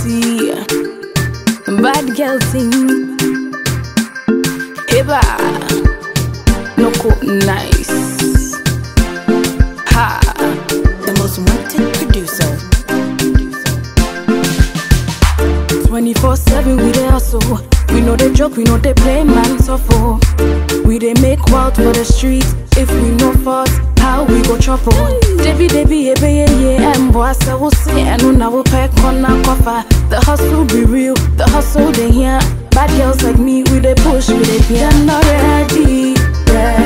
see. Bad girl thing. Eba. No cool nice. Ha. The most wanted producer. 24/7 we dey hustle. We know they joke, we know they play man suffer. We dey make wild for the streets. If we no fault, how we go trouble? Debbie, and boy, I will say, and I will pack on our cover. The hustle be real, the hustle they here. Bad girls like me, we dey push, we dey be not ready.